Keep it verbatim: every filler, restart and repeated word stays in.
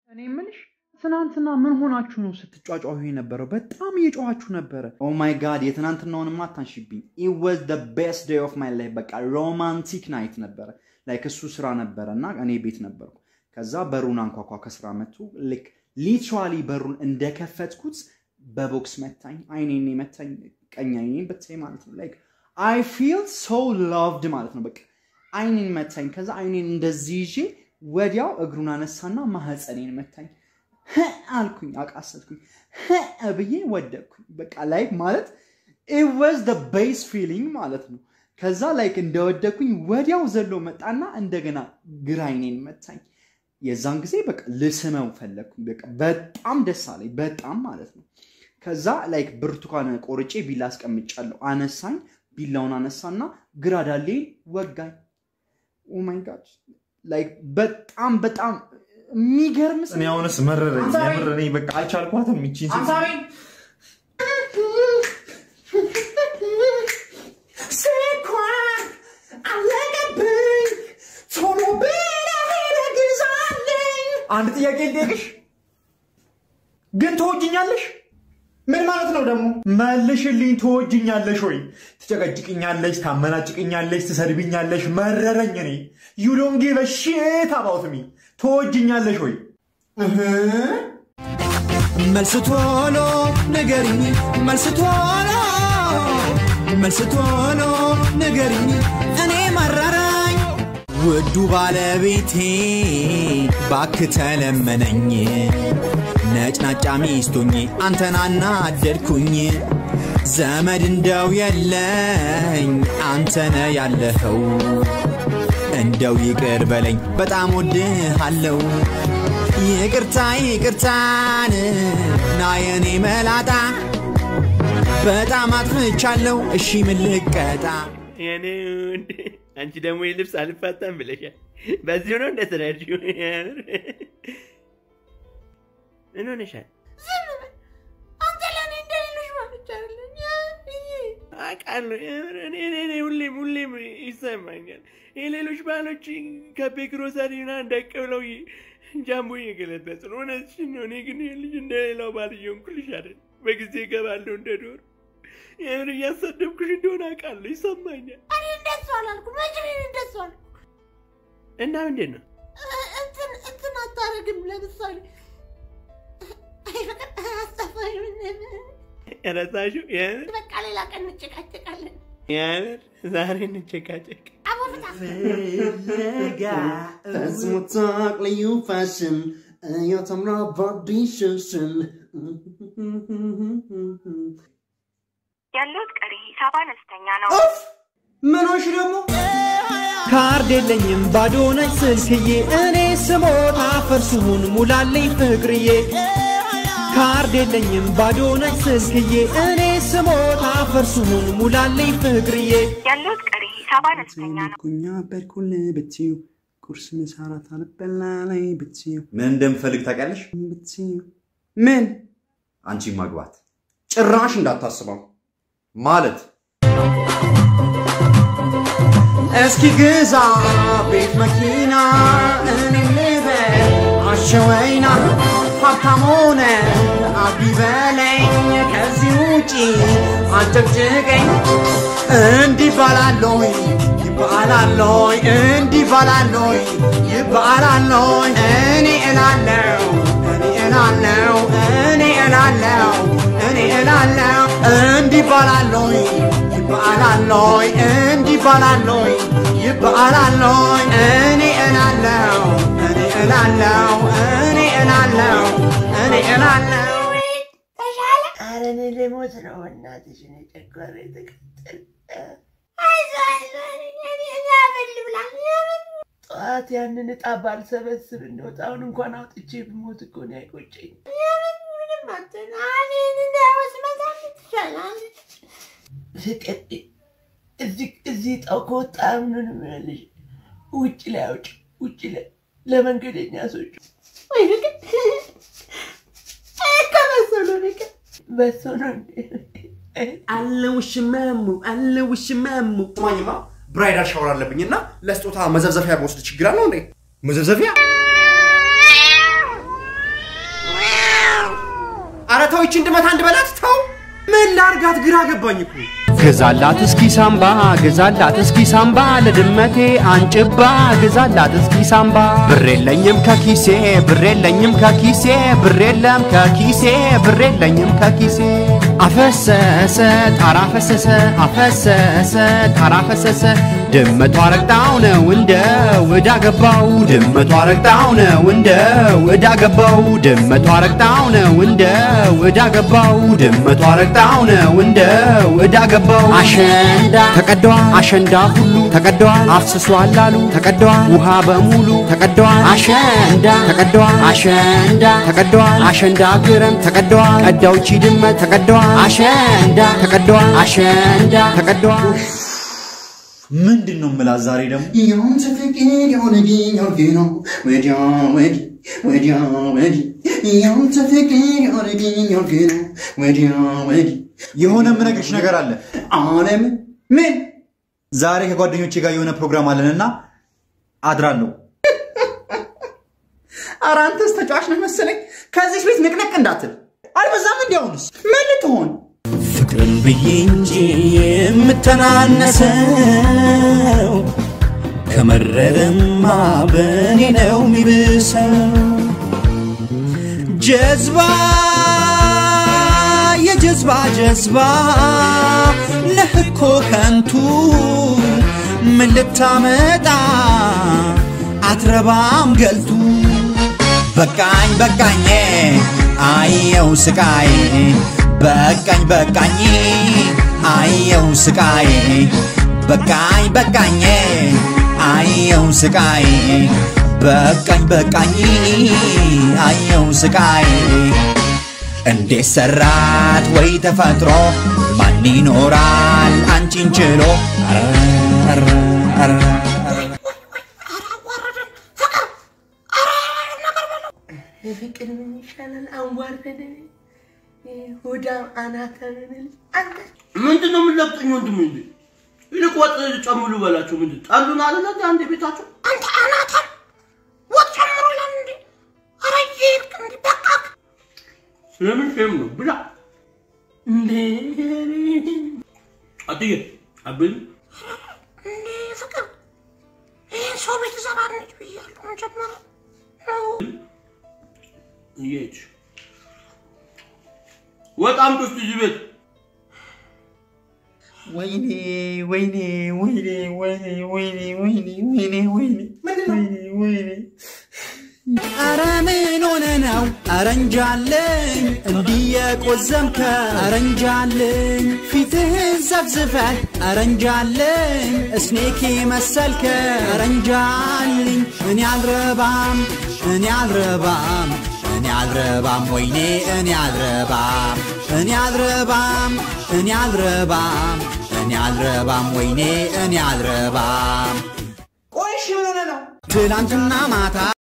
እኔ ምንሽ ትናንትና ምን ሆናችሁ ነው ስትጫጫው የነበረው? በጣም እየጮሃችሁ ነበር። ኦ ማይ ጋድ የትናንትናውንማ አታንሺብኝ. It was the best day of my life. በቃ romantic night ነበር. ላይክ እሱ ስራ ነበርና እኔ ቤት ነበርኩ. ከዛ በሩን አንኳኳ ከስራ መጥቶ ላይክ ሊትራሊ በሩን እንደከፈትኩት በቦክስ መታኝ. አይኔን መታኝ ቀኝ አይኔን በተይ ማለት ነው. ላይክ I feel so loved ማለት ነው. በቃ አይኔን መታኝ. ከዛ አይኔን እንደዚህ ይዤ ወዲያው እግሩን አነሳና ማህፀኔን መታኝ. አልኩኝ አቃሰትኩኝ አብዬ ወደቅኩኝ. በቃ ላይክ ማለት it was the best feeling ማለት ነው. ከዛ ላይክ እንደወደቅኩኝ ወዲያው ዘሎ መጣና እንደገና ግራይኔን መታኝ. የዛን ጊዜ በቃ ልስመው ፈለኩኝ. በቃ በጣም ደስ አለኝ በጣም ማለት ነው. ከዛ ላይክ ብርቱካን ቆርጬ ቢላ አስቀምጫለሁ. አነሳኝ ቢላውን አነሳና ግራዳሌ ወጋኝ. ኦ ማይ ጋድ ላይክ በጣም በጣም ሚገርምስ እኔ አሁንስ መረረኝ የምረኝ በቃ አልቻልኳትም እቺን አንሳሪ ሰኳ አለገብኝ ቶሎ በለግዛለኝ አንድ ጥያቄ ልጠይቅሽ ግን ትወጂኛለሽ ምን ማለት ነው ደግሞ መልሽልኝ ትወጂኛለሽ ወይ ትጨቀጭቅኛለሽ ታመናጭቅኛለሽ ትሰድብኛለሽ መረረኝ እኔ you don't give a shit about me ትወጂኛለሽ ወይ እህ መልስ ቶሎ ንገሪኝ መልስ ቶሎ መልስ ቶሎ ንገሪኝ እኔ መረረኝ ውዱ ባለቤቴ ባክህ ተለመነኝ ነጭናጫ ሚስቶኝ አንተናና አደድኩኝ ዘመድ እንደው የለኝ አንተነ ያለኸው እንደው ይቅር በለኝ በጣም ወድሃለሁ ይቅርታ ይቅርታን ናየኔ መላጣ በጣም አጥፍቻለሁ እሺ ምን ልቀጣ የኔ አንቺ ደግሞ ይልብስ አልፋታም ብለሻል በዚህ ነው እንደተረጂው ምን ሆነሻል አንተ ለኔ እንደሌሎች ማለት አይደለም አቃሉ እኔ እኔ ሁሌም ሁሌም ይሰማኛል የሌሎች ባሎች ከቤግሮሰሪና እንደቀብለው ጃምቦ ይገለበጥ ነው እነዚህ ነው እኔ ግን ልጅ እንደሌላው ባልየው እንኩልሽ አይደል በጊዜ ገባለሁ እንደዶር የምር ያሰደብኩሽ እንደሆነ አቃሉ ይሰማኛል እኔ እንደሱ አላልኩም መቼም እንደሱ አላልኩም እና ምንድን ነው እንትን እንትን አታረግም ለምሳሌ አስተፋይ ምን እረሳሹ የምር በቃ ሌላ ቀን እንጨቃጨቃለን የምር ዛሬ እንጨቃጨቅ አቦፍታ ፍለጋ ፈጽሞታቅ ልዩ ፋሽን እያተምራ ባዲሽሽን ያለው ቀሪ ሂሳብ አነስተኛ ነው ምን ሆንሽ ደግሞ ካርድ የለኝም ባዶ ነች ስልክዬ እኔ ስሞት አፈርሱን ሙላልኝ ፍቅርዬ ካርድ የለኝም ባዶ ነች ስልክዬ እኔ ስሞት አፈርሱን ሙላልኝ ፍቅርዬ ያለው ቀሪ ሂሳብ አነስተኛ ነው ኩኛ በርኩል ብትዩ ቁርስ መሳራት አልበላ ላይ ብትዩ ምን እንደምፈልግ ታውቂያለሽ ብትዩ ምን አንቺ ማግባት ጭራሽ እንዳታስበው ማለት እስኪ ግዛ ቤት መኪና እኔም ልበል አሸወይና ሀብታም ሆነ አቢበለኝ ከዚህ ውጪ አጨቅጭቀኝ እንዲህ ባላለሁኝ ይባላለሁኝ እንዲህ ባላለሁኝ ይባላለሁኝ እኔ እላለሁ እኔ እላለሁ እኔ እላለሁ እኔ እላለሁ እንዲህ ባላለሁኝ ይባላለሁኝ እንዲህ ባላለሁኝ ይባላለሁኝ እኔ እላለሁ እኔ እላለሁ እኔ እላለሁ እኔ እላለሁ ተሻለ ኧረ እኔ ልሞት ነው እናትሽ እኔ ጨጓራ የተቀጠለ አይዞህ እኔ ያበል ብላ ጠዋት ያንን ዕጣ ባልሰበስብ እንደወጣ አሁን እንኳን አውጥቼ ብሞት እኮ ነው አይቆጨኝ ምንም አትሆን እኔን እንዳይወስ መዛም ትሻላለች ፍቅር እዚህ እዚህ ዕጣው ከወጣ ምንም ያለሽ ውጭ ላይ አውጭ ውጭ ላይ ለመንገደኛ ሰዎች ወይ ፍቅር ከመሰሎ ፍቅር በሰው ነው አለውሽ ማሙ አለውሽ ማሙ ማኝማ ብራይዳል ሻወር አለብኝና ለስጦታ መዘብዘፊያ በወስድ ችግር አለው እንዴ መዘብዘፊያ ይችን ድመት አንድ በላት ተው ምን ላርጋት ግራ ገባኝ እኮ ግዛላት እስኪ ሳምባ ግዛላት እስኪ ሳምባ ለድመቴ አንጭባ ግዛላት እስኪ ሳምባ ብር የለኝም ከኪሴ ብር የለኝም ከኪሴ ብር የለም ከኪሴ ብር የለኝም ከኪሴ አፈሰሰ ጣራ ፈሰሰ አፈሰሰ ጣራ ፈሰሰ ድመቷ ረግጣው ነው እንደ ወዳ ገባው ድመቷ ረግጣው ነው እንደ ወዳ ገባው ድመቷ ረግጣው ነው እንደ ወዳ ገባው ድመቷ ረግጣው ነው እንደ ወዳ ገባው አሸንዳ ተቀዷል አሸንዳ ሁሉ ተቀዷል አፍስሷል አሉ ተቀዷል ውሃ በሙሉ ተቀዷል አሸንዳ ተቀዷል አሸንዳ ተቀዷል አሸንዳ ግረም ተቀዷል ቀዳውቺ ድመት ተቀዷል አሸንዳ ተቀዷል አሸንዳ ተቀዷል ምንድነው ምላ ዛሬ ደግሞ ይሁን ተፈቅድ የሆነ ጊዜው ገና ወዲያ ወዲ ወዲያ ወዲ ይሁን ተፈቅድ የሆነ ጊዜው ገና ወዲያ ወዲ የሆነ ምነግርሽ ነገር አለ ዓለም ምን ዛሬ ከጓደኞቼ ጋር የሆነ ፕሮግራም አለንና አድራለሁ አራንተስ ተጫዋች ነህ መሰለኝ ከዚህ ቤት ንቅንቅ እንዳትል አልበዛም እንዲያውንስ ምን ልትሆን ፍቅርን ብዬ እንጂ የምተናነሰው ከመረረማ በኔ ነው የሚብሰው ጀዝባ የጀዝባ ጀዝባ ነህኮ ከንቱ ምን ልታመጣ አትረባም ገልቱ በቃኝ በቃኝ አየው ስቃይ በቃኝ በቃኝ አየው ስቃይ በቃኝ በቃኝ አየው ስቃይ በቃኝ በቃኝ አየው ስቃይ እንዴት ሰራት ወይ ተፈጥሮ ማን ይኖራል አንቺን ችሎ አረ አረ ፍቅር ምን ይሻላል አንዋርደን ሆዳም አናተንን አንተ ምንድነው የምትለብጡኝ ወንድም እንዴ ይልቅ ወጥ ጨምሩ በላችሁ ምንድን ጣሉን አለና አንተ ቤታችሁ አንተ አናተን ወጥ ጨምሩ ለምን አረ ይልቅ እንዴ በቃ ስለምን ፌም ነው ብላ እንዴ አጥዬ አብል እንዴ ፍቅር ይሄን ሰው ቤት ዘባነች ብያለሁ መጀመሪያ ይሄች ወጣም ጥፍት ይቤት ወይኔ ወይኔ ወይኔ ወይኔ ወይኔ ወይኔ ወይኔ ወይኔ ወይኔ ወይኔ አረ ምን ሆነ ነው አረንጃለኝ እንዲየቆዘምከ አረንጃለኝ ፊትህን ዘፍዝፈህ አረንጃለኝ እስኔኬ መሰልከ አረንጃልኝ እኔ አልረባም እኔ አልረባም እኔ አልረባም ወይኔ እኔ አልረባም እኔ አልረባም እኔ አልረባም እኔ አልረባም ወይኔ እኔ አልረባም ቆይሽ ምን ሆነ ነው ትላንትና ማታ